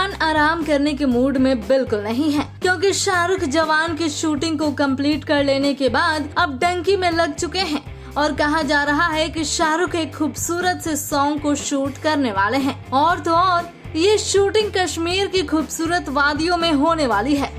खान आराम करने के मूड में बिल्कुल नहीं है, क्योंकि शाहरुख जवान की शूटिंग को कंप्लीट कर लेने के बाद अब डंकी में लग चुके हैं और कहा जा रहा है कि शाहरुख एक खूबसूरत से सॉन्ग को शूट करने वाले हैं। और तो और ये शूटिंग कश्मीर की खूबसूरत वादियों में होने वाली है।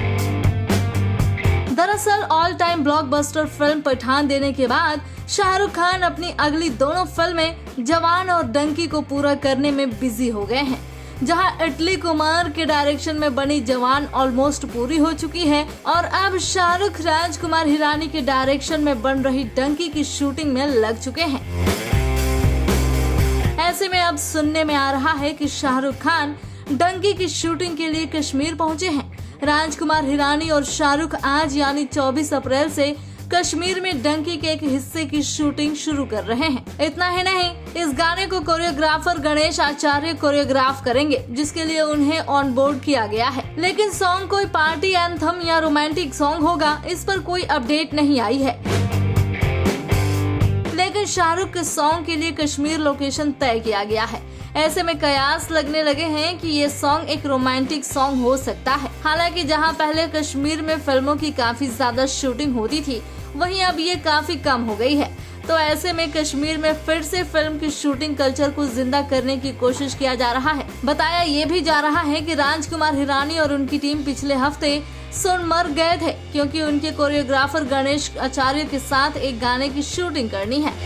दरअसल all time blockbuster film Pathaan देने के बाद शाहरुख खान अपनी अगली दोनों फिल्में जवान और डंकी को पूरा करने में बिजी हो गए हैं। जहां इटली कुमार के डायरेक्शन में बनी जवान ऑलमोस्ट पूरी हो चुकी है और अब शाहरुख राजकुमार हिरानी के डायरेक्शन में बन रही डंकी की शूटिंग में लग चुके हैं। ऐसे में अब सुनने में आ रहा है कि शाहरुख खान डंकी की शूटिंग के लिए कश्मीर पहुंचे हैं। राजकुमार हिरानी और शाहरुख आज यानी 24 अप्रैल से कश्मीर में डंकी के एक हिस्से की शूटिंग शुरू कर रहे हैं। इतना ही नहीं, इस गाने को कोरियोग्राफर गणेश आचार्य कोरियोग्राफ करेंगे, जिसके लिए उन्हें ऑन बोर्ड किया गया है। लेकिन सॉन्ग कोई पार्टी एंथम या रोमांटिक सॉन्ग होगा, इस पर कोई अपडेट नहीं आई है। लेकिन शाहरुख के सॉन्ग के लिए कश्मीर लोकेशन तय किया गया है। ऐसे में कयास लगने लगे हैं कि ये सॉन्ग एक रोमांटिक सॉन्ग हो सकता है। हालांकि जहां पहले कश्मीर में फिल्मों की काफी ज्यादा शूटिंग होती थी, वहीं अब ये काफी कम हो गई है। तो ऐसे में कश्मीर में फिर से फिल्म की शूटिंग कल्चर को जिंदा करने की कोशिश किया जा रहा है। बताया ये भी जा रहा है कि राजकुमार हिरानी और उनकी टीम पिछले हफ्ते सोनमर्ग गए थे, क्योंकि उनके कोरियोग्राफर गणेश आचार्य के साथ एक गाने की शूटिंग करनी है।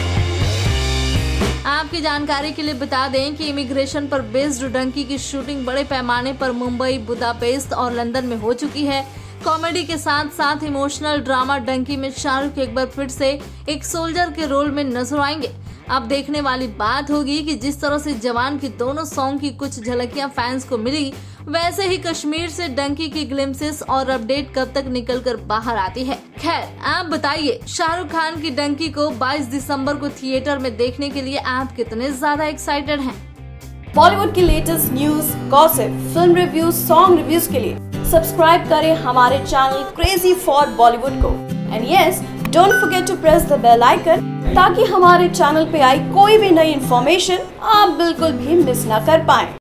आपकी जानकारी के लिए बता दें कि इमिग्रेशन पर बेस्ड डंकी की शूटिंग बड़े पैमाने पर मुंबई, बुदापेस्ट और लंदन में हो चुकी है। कॉमेडी के साथ साथ इमोशनल ड्रामा डंकी में शाहरुख एक बार फिर से एक सोल्जर के रोल में नजर आएंगे। अब देखने वाली बात होगी कि जिस तरह से जवान की दोनों सॉन्ग की कुछ झलकियां फैंस को मिली, वैसे ही कश्मीर से डंकी की ग्लिम्सेस और अपडेट कब तक निकलकर बाहर आती है। खैर, आप बताइए, शाहरुख खान की डंकी को 22 दिसंबर को थिएटर में देखने के लिए आप कितने ज्यादा एक्साइटेड हैं? बॉलीवुड की latest news, gossip, film reviews, song reviews के लिए सब्सक्राइब करें हमारे चैनल क्रेजी फॉर बॉलीवुड को। And yes, don't forget to press the bell icon, ताकि हमारे चैनल पे आई कोई भी नई इन्फॉर्मेशन आप बिल्कुल भी मिस ना कर पाएं।